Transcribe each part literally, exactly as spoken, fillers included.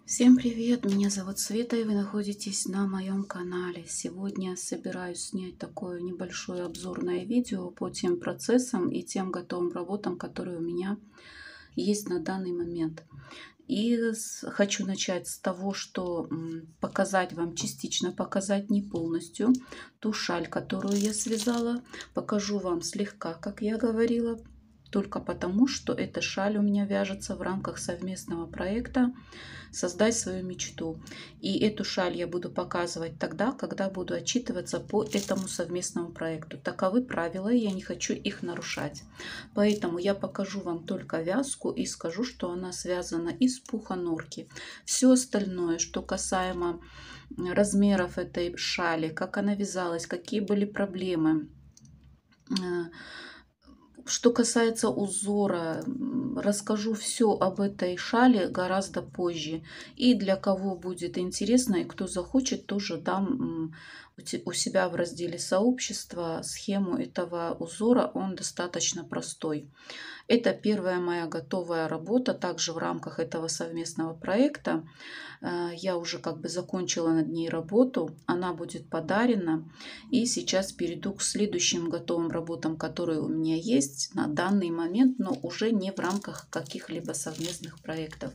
Всем привет! Меня зовут Света, и вы находитесь на моем канале. Сегодня собираюсь снять такое небольшое обзорное видео по тем процессам и тем готовым работам, которые у меня есть на данный момент. И с- хочу начать с того, что м, показать вам частично, показать не полностью ту шаль, которую я связала. Покажу вам слегка, как я говорила, только потому, что эта шаль у меня вяжется в рамках совместного проекта «Создать свою мечту». И эту шаль я буду показывать тогда, когда буду отчитываться по этому совместному проекту. Таковы правила, и я не хочу их нарушать. Поэтому я покажу вам только вязку и скажу, что она связана из пуха норки. Все остальное, что касаемо размеров этой шали, как она вязалась, какие были проблемы, что касается узора, расскажу все об этой шали гораздо позже. И для кого будет интересно и кто захочет, тоже дам у себя в разделе сообщества схему этого узора. Он достаточно простой. Это первая моя готовая работа, также в рамках этого совместного проекта. Я уже как бы закончила над ней работу, она будет подарена. И сейчас перейду к следующим готовым работам, которые у меня есть на данный момент, но уже не в рамках каких-либо совместных проектов.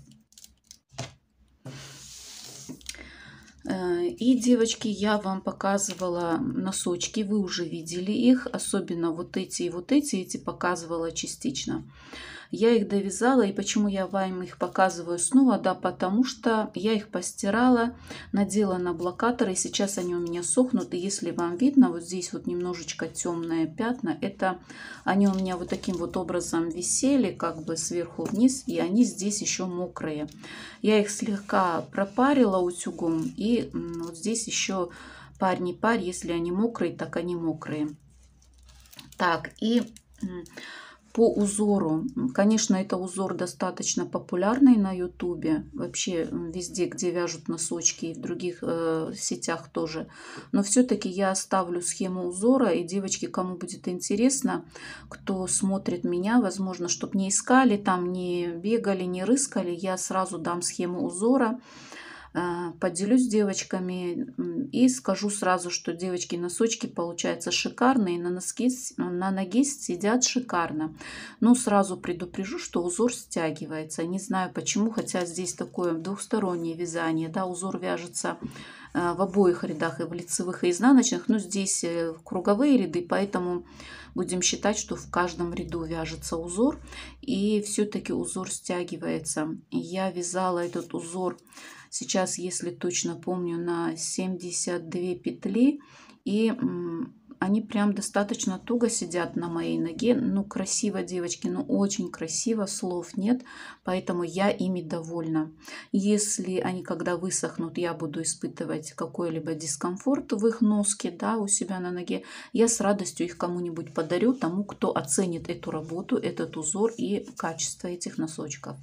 И, девочки, я вам показывала носочки, вы уже видели их, особенно вот эти и вот эти, эти показывала частично. Я их довязала, и почему я вам их показываю снова? Да, потому что я их постирала, надела на блокатор, и сейчас они у меня сохнут. И если вам видно, вот здесь вот немножечко темные пятна, это они у меня вот таким вот образом висели, как бы сверху вниз, и они здесь еще мокрые. Я их слегка пропарила утюгом, и вот здесь еще парь не парь, если они мокрые, так они мокрые. Так, и по узору, конечно, это узор достаточно популярный на ютубе, вообще везде, где вяжут носочки, и в других э, сетях тоже. Но все-таки я оставлю схему узора, и, девочки, кому будет интересно, кто смотрит меня, возможно, чтобы не искали, там не бегали, не рыскали, я сразу дам схему узора. Поделюсь с девочками и скажу сразу, что, девочки, носочки получаются шикарные, на, носки, на ноге сидят шикарно. Но сразу предупрежу, что узор стягивается. Не знаю почему, хотя здесь такое двухстороннее вязание. Да, узор вяжется в обоих рядах, и в лицевых, и изнаночных. Но здесь круговые ряды, поэтому будем считать, что в каждом ряду вяжется узор. И все-таки узор стягивается. Я вязала этот узор сейчас, если точно помню, на семьдесят две петли, и они прям достаточно туго сидят на моей ноге. Ну, красиво, девочки, ну, очень красиво, слов нет, поэтому я ими довольна. Если они когда высохнут, я буду испытывать какой-либо дискомфорт в их носке, да, у себя на ноге, я с радостью их кому-нибудь подарю, тому, кто оценит эту работу, этот узор и качество этих носочков.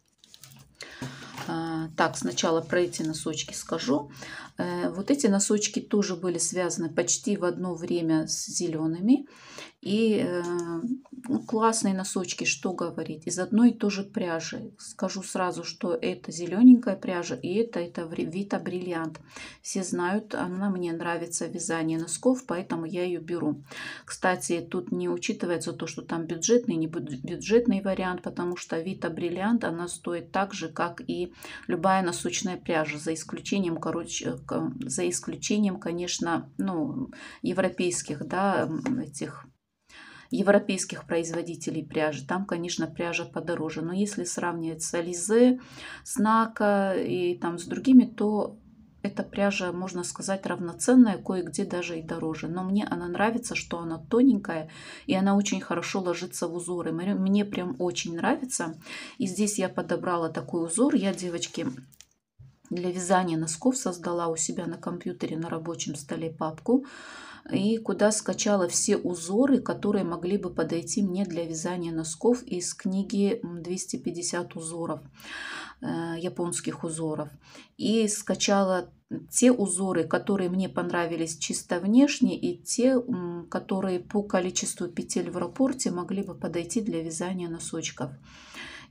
Так, сначала про эти носочки скажу. Вот эти носочки тоже были связаны почти в одно время с зелеными. И ну, классные носочки, что говорить, из одной и той же пряжи. Скажу сразу, что это зелененькая пряжа, и это, это Vita Brilliant. Все знают, она мне нравится вязание носков, поэтому я ее беру. Кстати, тут не учитывается то, что там бюджетный, не бюджетный вариант, потому что Vita Brilliant, она стоит так же, как и любая носочная пряжа, за исключением, короче, за исключением, конечно, ну, европейских, да, этих европейских производителей пряжи. Там, конечно, пряжа подороже. Но если сравнивать с Alize, с Нака и там с другими, то эта пряжа, можно сказать, равноценная, кое-где даже и дороже. Но мне она нравится, что она тоненькая, и она очень хорошо ложится в узоры. Мне прям очень нравится. И здесь я подобрала такой узор. Я, девочки, для вязания носков создала у себя на компьютере на рабочем столе папку, и куда скачала все узоры, которые могли бы подойти мне для вязания носков из книги двести пятьдесят узоров, японских узоров. И скачала те узоры, которые мне понравились чисто внешне, и те, которые по количеству петель в раппорте могли бы подойти для вязания носочков.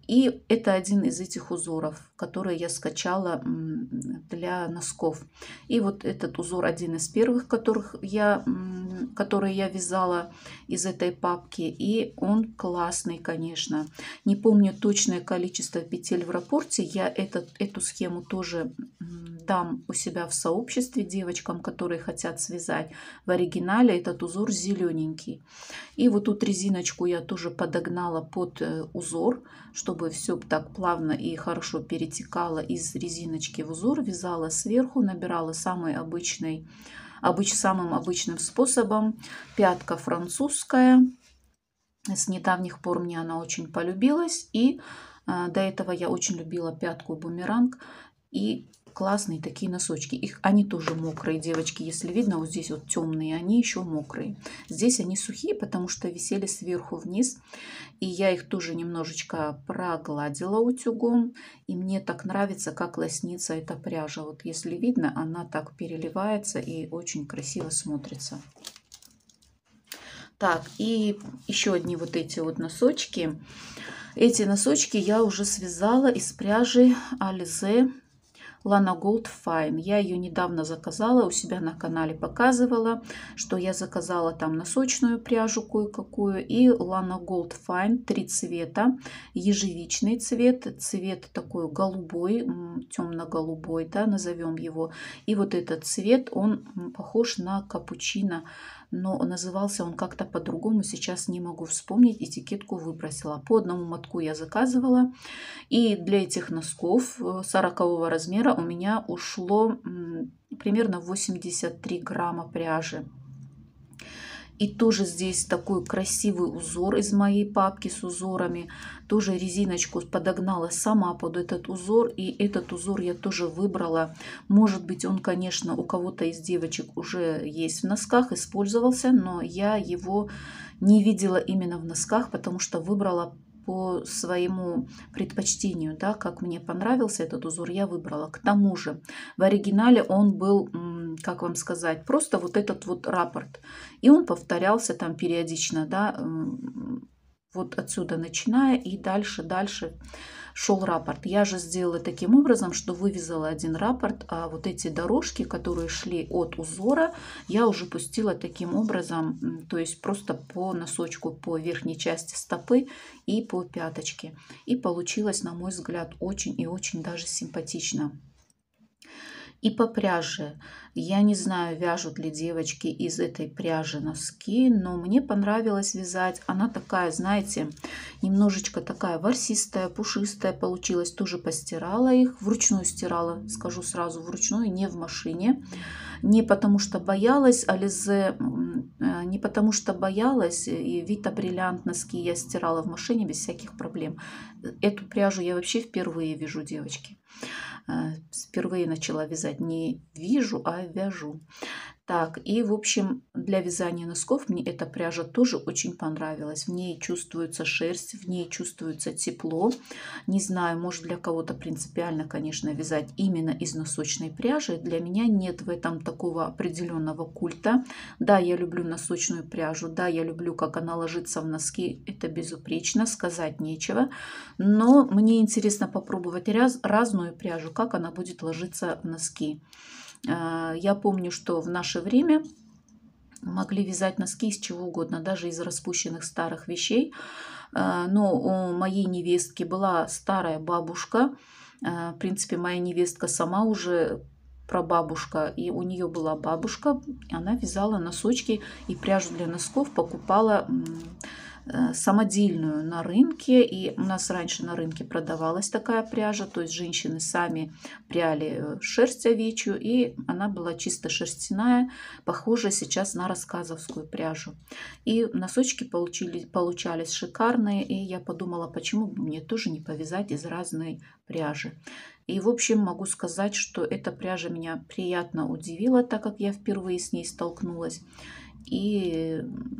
И это один из этих узоров, которые я скачала для носков. И вот этот узор один из первых, которых я, которые я вязала из этой папки. И он классный, конечно. Не помню точное количество петель в раппорте. Я этот, эту схему тоже дам у себя в сообществе девочкам, которые хотят связать. В оригинале этот узор зелененький. И вот тут резиночку я тоже подогнала под узор, чтобы все так плавно и хорошо перетекало из резиночки в узор. Вязала сверху, набирала самый обычный, обыч, самым обычным способом. Пятка французская. С недавних пор мне она очень полюбилась. И э, до этого я очень любила пятку бумеранг. И классные такие носочки. Их, они тоже мокрые, девочки. Если видно, вот здесь вот темные, они еще мокрые. Здесь они сухие, потому что висели сверху вниз. И я их тоже немножечко прогладила утюгом. И мне так нравится, как лоснится эта пряжа. Вот если видно, она так переливается и очень красиво смотрится. Так, и еще одни вот эти вот носочки. Эти носочки я уже связала из пряжи Alize Lana Gold Fine. Я ее недавно заказала, у себя на канале показывала, что я заказала там носочную пряжу кое-какую и Lana Gold Fine, три цвета, ежевичный цвет, цвет такой голубой, темно-голубой, да, назовем его. И вот этот цвет, он похож на капучино, но назывался он как-то по-другому, сейчас не могу вспомнить, этикетку выбросила. По одному мотку я заказывала, и для этих носков сорокового размера у меня ушло примерно восемьдесят три грамма пряжи. И тоже здесь такой красивый узор из моей папки с узорами. Тоже резиночку подогнала сама под этот узор. И этот узор я тоже выбрала. Может быть, он, конечно, у кого-то из девочек уже есть в носках, использовался. Но я его не видела именно в носках, потому что выбрала по своему предпочтению, да, как мне понравился этот узор, я выбрала. К тому же в оригинале он был, как вам сказать, просто вот этот вот раппорт. И он повторялся там периодично, да, вот отсюда начиная и дальше, дальше шел раппорт. Я же сделала таким образом, что вывязала один раппорт, а вот эти дорожки, которые шли от узора, я уже пустила таким образом, то есть просто по носочку, по верхней части стопы и по пяточке. И получилось, на мой взгляд, очень и очень даже симпатично. И по пряже. Я не знаю, вяжут ли девочки из этой пряжи носки, но мне понравилось вязать. Она такая, знаете, немножечко такая ворсистая, пушистая получилась. Тоже постирала их, вручную стирала, скажу сразу, вручную, не в машине. Не потому что боялась, Alize, не потому что боялась, и Vita Brilliant носки я стирала в машине без всяких проблем. Эту пряжу я вообще впервые вяжу, девочки. Впервые начала вязать, не вяжу, а вяжу. Так, и в общем, для вязания носков мне эта пряжа тоже очень понравилась. В ней чувствуется шерсть, в ней чувствуется тепло. Не знаю, может для кого-то принципиально, конечно, вязать именно из носочной пряжи. Для меня нет в этом такого определенного культа. Да, я люблю носочную пряжу, да, я люблю, как она ложится в носки. Это безупречно, сказать нечего. Но мне интересно попробовать раз, разную пряжу, как она будет ложиться в носки. Я помню, что в наше время могли вязать носки из чего угодно, даже из распущенных старых вещей. Но у моей невестки была старая бабушка. В принципе, моя невестка сама уже прабабушка, и у нее была бабушка. Она вязала носочки и пряжу для носков покупала самодельную на рынке, и у нас раньше на рынке продавалась такая пряжа, то есть женщины сами пряли шерсть овечью, и она была чисто шерстяная, похожая сейчас на рассказовскую пряжу. И носочки получили, получались шикарные, и я подумала, почему бы мне тоже не повязать из разной пряжи. И в общем могу сказать, что эта пряжа меня приятно удивила, так как я впервые с ней столкнулась. И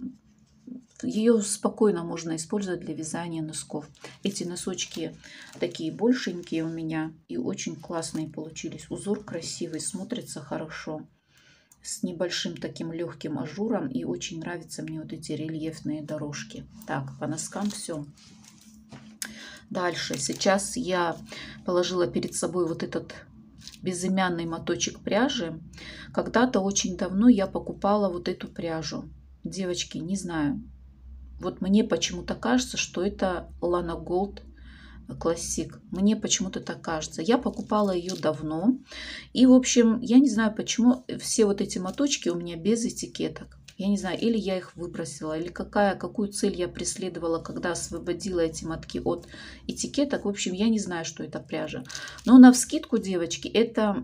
ее спокойно можно использовать для вязания носков. Эти носочки такие большенькие у меня и очень классные получились. Узор красивый, смотрится хорошо, с небольшим таким легким ажуром. И очень нравятся мне вот эти рельефные дорожки. Так, по носкам все. Дальше. Сейчас я положила перед собой вот этот безымянный моточек пряжи. Когда-то очень давно я покупала вот эту пряжу. Девочки, не знаю. Вот мне почему-то кажется, что это Lana Gold Classic. Мне почему-то так кажется. Я покупала ее давно. И, в общем, я не знаю, почему все вот эти моточки у меня без этикеток. Я не знаю, или я их выбросила, или какая, какую цель я преследовала, когда освободила эти мотки от этикеток. В общем, я не знаю, что это пряжа. Но навскидку, девочки, это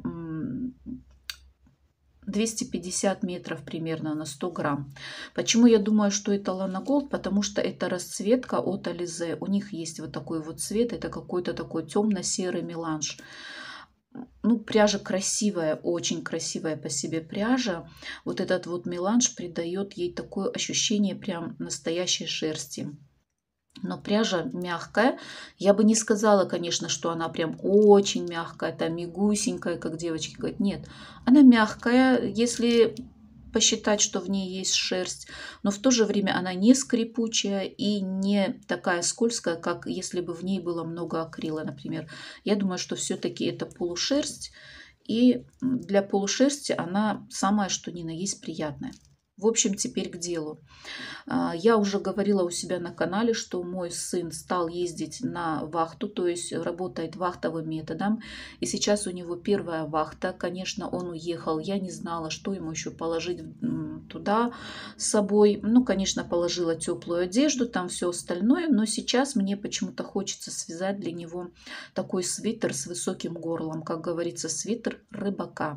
двести пятьдесят метров примерно на сто грамм. Почему я думаю, что это Lana Gold? Потому что это расцветка от Alize. У них есть вот такой вот цвет. Это какой-то такой темно-серый меланж. Ну, пряжа красивая, очень красивая по себе пряжа. Вот этот вот меланж придает ей такое ощущение прям настоящей шерсти. Но пряжа мягкая. Я бы не сказала, конечно, что она прям очень мягкая, там мягусенькая, как девочки говорят. Нет, она мягкая, если посчитать, что в ней есть шерсть. Но в то же время она не скрипучая и не такая скользкая, как если бы в ней было много акрила, например. Я думаю, что все-таки это полушерсть. И для полушерсти она самая что ни на есть приятная. В общем, теперь к делу. Я уже говорила у себя на канале, что мой сын стал ездить на вахту, то есть работает вахтовым методом. И сейчас у него первая вахта. Конечно, он уехал. Я не знала, что ему еще положить туда с собой. Ну, конечно, положила теплую одежду, там все остальное. Но сейчас мне почему-то хочется связать для него такой свитер с высоким горлом. Как говорится, свитер рыбака.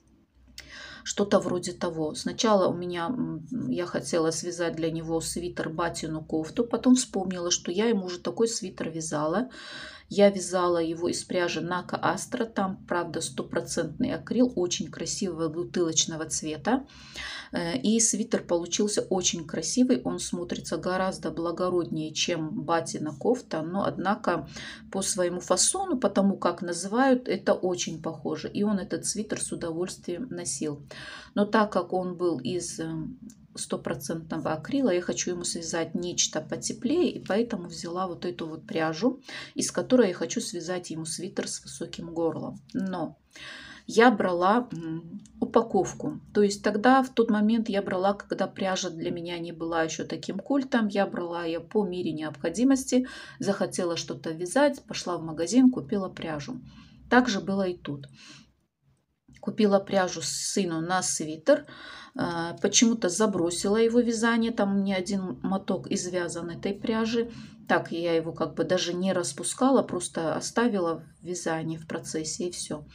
Что-то вроде того. Сначала у меня, я хотела связать для него свитер батину кофту, потом вспомнила, что я ему уже такой свитер вязала. Я вязала его из пряжи Нака Астра, там, правда, стопроцентный акрил, очень красивого бутылочного цвета. И свитер получился очень красивый, он смотрится гораздо благороднее, чем батина кофта, но, однако, по своему фасону, потому как называют, это очень похоже. И он этот свитер с удовольствием носил. Но так как он был из стопроцентного акрила, я хочу ему связать нечто потеплее, и поэтому взяла вот эту вот пряжу, из которой я хочу связать ему свитер с высоким горлом. Но я брала упаковку. То есть тогда, в тот момент я брала, когда пряжа для меня не была еще таким культом, я брала ее по мере необходимости, захотела что-то вязать, пошла в магазин, купила пряжу. Так же было и тут. Купила пряжу сыну на свитер, почему-то забросила его вязание, там у меня один моток извязан этой пряжи. Так я его как бы даже не распускала, просто оставила в вязании в процессе и все.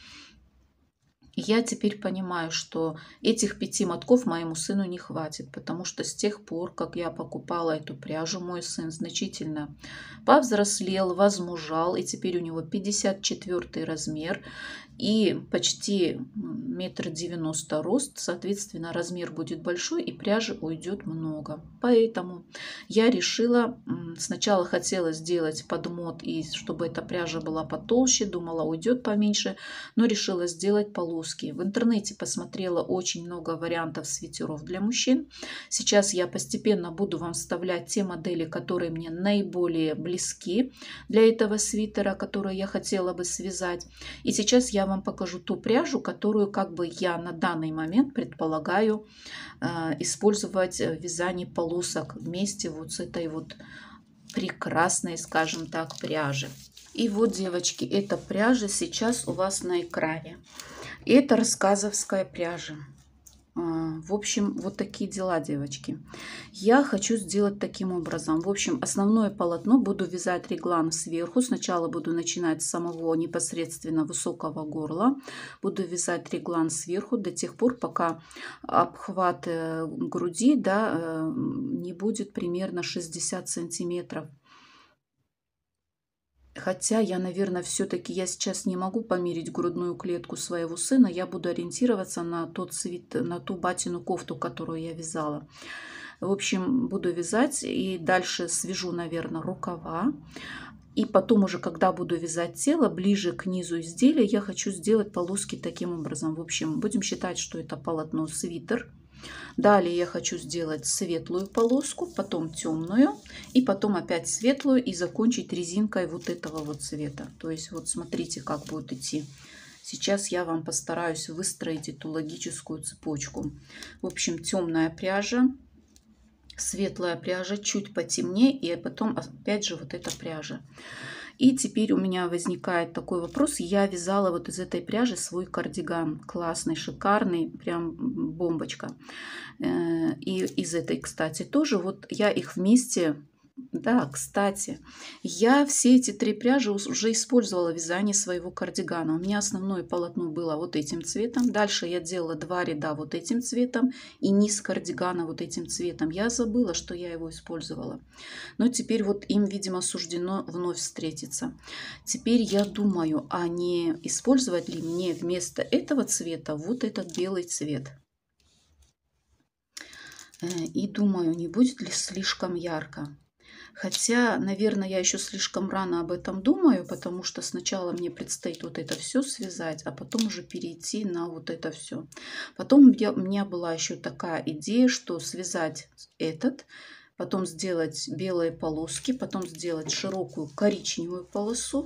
Я теперь понимаю, что этих пяти мотков моему сыну не хватит, потому что с тех пор, как я покупала эту пряжу, мой сын значительно повзрослел, возмужал, и теперь у него пятьдесят четвёртый размер и почти метр девяносто рост, соответственно, размер будет большой и пряжи уйдет много. Поэтому я решила, сначала хотела сделать подмот, и чтобы эта пряжа была потолще, думала, уйдет поменьше, но решила сделать полоски. В интернете посмотрела очень много вариантов свитеров для мужчин. Сейчас я постепенно буду вам вставлять те модели, которые мне наиболее близки для этого свитера, которые я хотела бы связать. И сейчас я вам покажу ту пряжу, которую как бы я на данный момент предполагаю э, использовать в вязании полосок вместе вот с этой вот прекрасной, скажем так, пряжи. И вот, девочки, эта пряжа сейчас у вас на экране. Это рассказовская пряжа. В общем, вот такие дела, девочки. Я хочу сделать таким образом. В общем, основное полотно буду вязать реглан сверху. Сначала буду начинать с самого непосредственно высокого горла. Буду вязать реглан сверху до тех пор, пока обхват груди, да, не будет примерно шестьдесят сантиметров. Хотя я, наверное, все-таки я сейчас не могу померить грудную клетку своего сына. Я буду ориентироваться на тот цвет, на ту батину кофту, которую я вязала. В общем, буду вязать и дальше свяжу, наверное, рукава. И потом уже, когда буду вязать тело, ближе к низу изделия, я хочу сделать полоски таким образом. В общем, будем считать, что это полотно свитер. Далее я хочу сделать светлую полоску, потом темную, и потом опять светлую, и закончить резинкой вот этого вот цвета. То есть вот смотрите, как будет идти. Сейчас я вам постараюсь выстроить эту логическую цепочку. В общем, темная пряжа, светлая пряжа, чуть потемнее, и потом опять же вот эта пряжа. И теперь у меня возникает такой вопрос. Я вязала вот из этой пряжи свой кардиган. Классный, шикарный, прям бомбочка. И из этой, кстати, тоже. Вот я их вместе... Да, кстати, я все эти три пряжи уже использовала в вязании своего кардигана. У меня основное полотно было вот этим цветом. Дальше я делала два ряда вот этим цветом и низ кардигана вот этим цветом. Я забыла, что я его использовала. Но теперь вот им, видимо, суждено вновь встретиться. Теперь я думаю, а не использовать ли мне вместо этого цвета вот этот белый цвет. И думаю, не будет ли слишком ярко. Хотя, наверное, я еще слишком рано об этом думаю, потому что сначала мне предстоит вот это все связать, а потом уже перейти на вот это все. Потом у меня была еще такая идея, что связать этот, потом сделать белые полоски, потом сделать широкую коричневую полосу,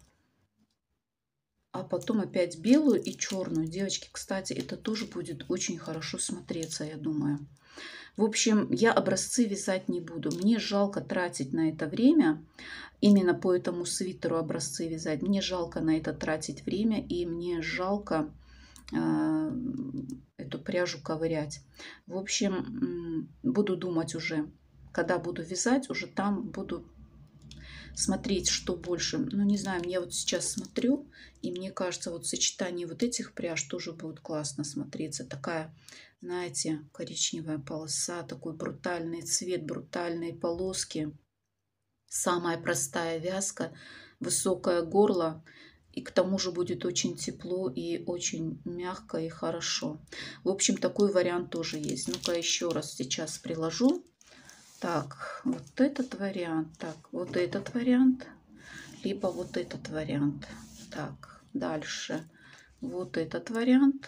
а потом опять белую и черную. Девочки, кстати, это тоже будет очень хорошо смотреться, я думаю. В общем, я образцы вязать не буду. Мне жалко тратить на это время. Именно по этому свитеру образцы вязать. Мне жалко на это тратить время. И мне жалко э, эту пряжу ковырять. В общем, буду думать уже. Когда буду вязать, уже там буду смотреть, что больше. Ну, не знаю, я вот сейчас смотрю. И мне кажется, вот сочетание вот этих пряж тоже будет классно смотреться. Такая... Знаете, коричневая полоса, такой брутальный цвет, брутальные полоски. Самая простая вязка, высокое горло. И к тому же будет очень тепло и очень мягко и хорошо. В общем, такой вариант тоже есть. Ну-ка еще раз сейчас приложу. Так, вот этот вариант. Так, вот этот вариант. Либо вот этот вариант. Так, дальше. Вот этот вариант.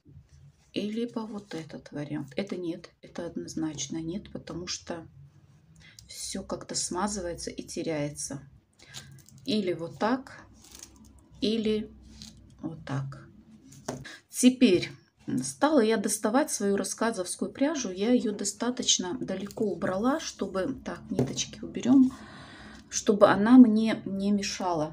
И либо вот этот вариант. Это нет, это однозначно нет, потому что все как-то смазывается и теряется. Или вот так, или вот так. Теперь стала я доставать свою рассказовскую пряжу. Я ее достаточно далеко убрала, чтобы... Так, ниточки уберем, чтобы она мне не мешала.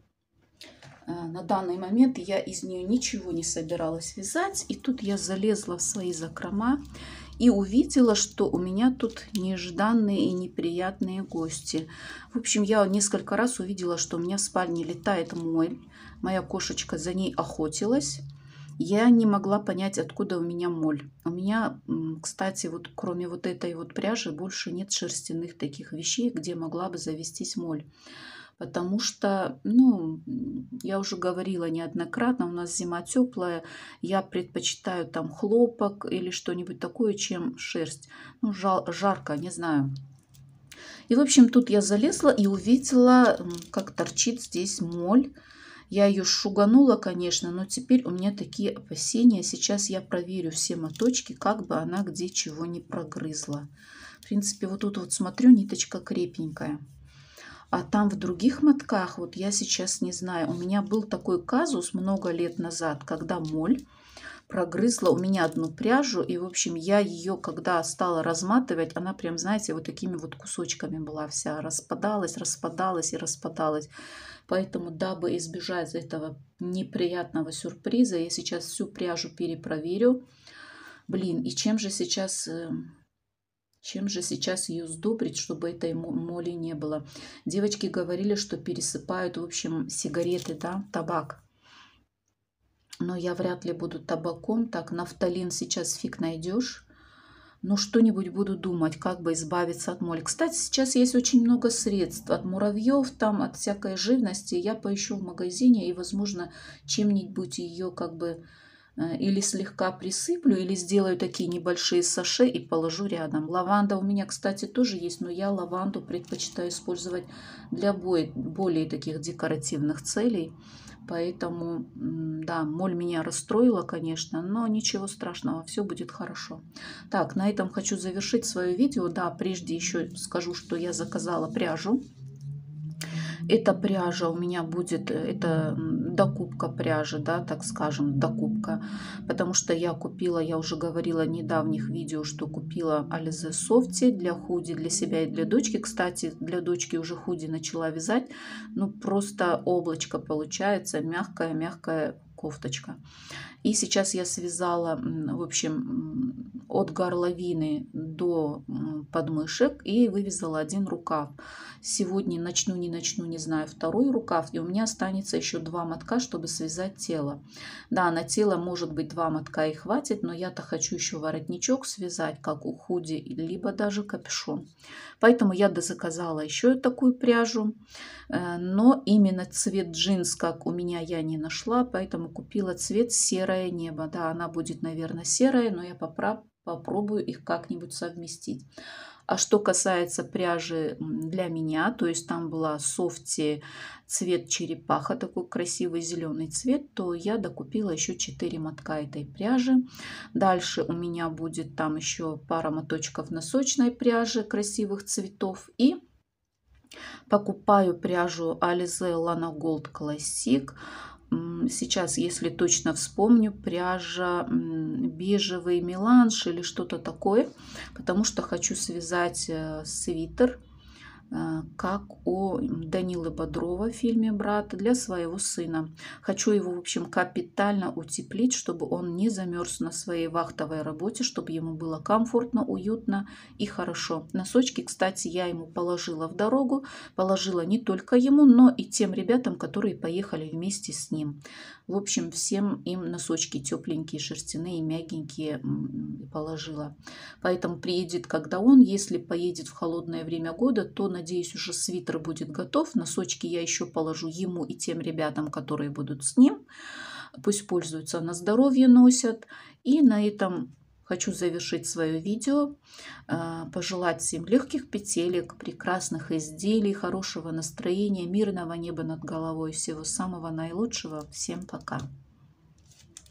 На данный момент я из нее ничего не собиралась вязать. И тут я залезла в свои закрома и увидела, что у меня тут нежданные и неприятные гости. В общем, я несколько раз увидела, что у меня в спальне летает моль. Моя кошечка за ней охотилась. Я не могла понять, откуда у меня моль. У меня, кстати, вот кроме вот этой вот пряжи больше нет шерстяных таких вещей, где могла бы завестись моль. Потому что, ну, я уже говорила неоднократно, у нас зима теплая, я предпочитаю там хлопок или что-нибудь такое, чем шерсть. Ну, жал, жарко, не знаю. И, в общем, тут я залезла и увидела, как торчит здесь моль. Я ее шуганула, конечно, но теперь у меня такие опасения. Сейчас я проверю все моточки, как бы она где чего не прогрызла. В принципе, вот тут вот смотрю, ниточка крепенькая. А там в других мотках, вот я сейчас не знаю, у меня был такой казус много лет назад, когда моль прогрызла у меня одну пряжу. И, в общем, я ее, когда стала разматывать, она прям, знаете, вот такими вот кусочками была вся. Распадалась, распадалась и распадалась. Поэтому, дабы избежать этого неприятного сюрприза, я сейчас всю пряжу перепроверю. Блин, и чем же сейчас... Чем же сейчас ее сдобрить, чтобы этой моли не было? Девочки говорили, что пересыпают, в общем, сигареты, да, табак. Но я вряд ли буду табаком. Так, нафталин сейчас фиг найдешь. Но что-нибудь буду думать, как бы избавиться от моли. Кстати, сейчас есть очень много средств. От муравьев, там, от всякой живности. Я поищу в магазине и, возможно, чем-нибудь ее как бы... Или слегка присыплю, или сделаю такие небольшие саше и положу рядом. Лаванда у меня, кстати, тоже есть, но я лаванду предпочитаю использовать для более таких декоративных целей. Поэтому, да, моль меня расстроила, конечно, но ничего страшного, все будет хорошо. Так, на этом хочу завершить свое видео. Да, прежде еще скажу, что я заказала пряжу. Эта пряжа у меня будет, это докупка пряжи, да, так скажем, докупка. Потому что я купила, я уже говорила в недавних видео, что купила Alize Softy для худи, для себя и для дочки. Кстати, для дочки уже худи начала вязать. Ну, просто облачко получается, мягкая-мягкая кофточка. И сейчас я связала, в общем, от горловины до подмышек и вывязала один рукав. Сегодня начну, не начну, не знаю, второй рукав. И у меня останется еще два мотка, чтобы связать тело. Да, на тело может быть два мотка и хватит, но я-то хочу еще воротничок связать, как у худи, либо даже капюшон. Поэтому я дозаказала еще такую пряжу. Но именно цвет джинс, как у меня, я не нашла, поэтому купила цвет серое небо. Да, она будет, наверное, серая, но я поправ, попробую их как-нибудь совместить. А что касается пряжи для меня, то есть там была софти цвет черепаха, такой красивый зеленый цвет, то я докупила еще четыре мотка этой пряжи. Дальше у меня будет там еще пара моточков носочной пряжи красивых цветов. И покупаю пряжу Alize Lana Gold Classic. Сейчас, если точно вспомню, пряжа бежевый меланж или что-то такое, потому что хочу связать свитер, как у Данилы Бодрова в фильме «Брат», для своего сына. Хочу его, в общем, капитально утеплить, чтобы он не замерз на своей вахтовой работе, чтобы ему было комфортно, уютно и хорошо. Носочки, кстати, я ему положила в дорогу. Положила не только ему, но и тем ребятам, которые поехали вместе с ним. В общем, всем им носочки тепленькие, шерстяные, мягенькие положила. Поэтому приедет, когда он, если поедет в холодное время года, то, надеюсь, уже свитер будет готов. Носочки я еще положу ему и тем ребятам, которые будут с ним. Пусть пользуются, на здоровье носят. И на этом хочу завершить свое видео. Пожелать всем легких петелек, прекрасных изделий, хорошего настроения, мирного неба над головой. Всего самого наилучшего. Всем пока.